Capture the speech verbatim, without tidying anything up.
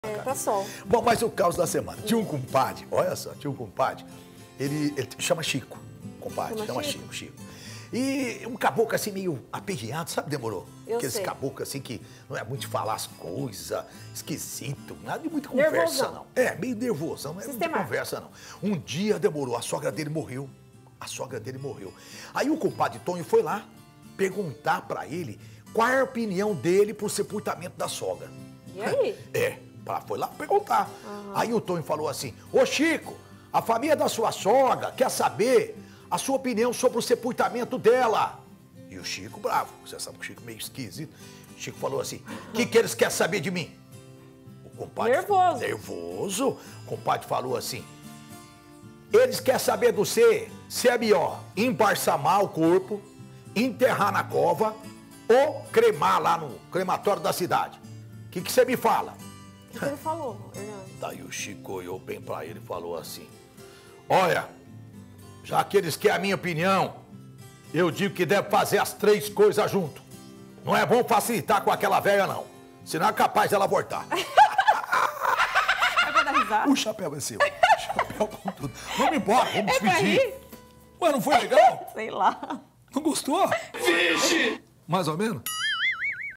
É, tá sol. Bom, mas o caos da semana. Tinha um compadre, olha só, tinha um compadre, ele, ele chama Chico, compadre, chama, chama Chico? Chico, Chico. E um caboclo assim meio aperreado, sabe, Demorou? Eu Aqueles sei. caboclos assim que não é muito de falar as coisas, esquisito, nada de muita conversa, Nervosão. não. É, meio nervosão, não é muita Sistemático. conversa, não. Um dia Demorou, a sogra dele morreu, a sogra dele morreu. Aí o compadre Tonho foi lá perguntar pra ele qual é a opinião dele pro sepultamento da sogra. E aí? É, pra- foi lá perguntar. Aham. Aí o Tonho falou assim, ô Chico, a família da sua sogra quer saber a sua opinião sobre o sepultamento dela. E o Chico bravo, você sabe que o Chico é meio esquisito. O Chico falou assim, o que, que eles querem saber de mim? O compadre... Nervoso. Nervoso. O compadre falou assim, eles querem saber de você se é melhor embalsamar o corpo, enterrar na cova ou cremar lá no crematório da cidade. O que, que você me fala? O que ele falou, Hernando? Daí o Chico olhou bem pra ele e falou assim, olha, já que eles querem a minha opinião, eu digo que deve fazer as três coisas junto. Não é bom facilitar com aquela velha, não. Senão é capaz dela voltar. É pra dar risada? O chapéu é seu. Chapéu com tudo. Vamos embora, vamos É pra despedir. rir? Ué, não foi legal? Sei lá. Não gostou? Vixe! Mais ou menos?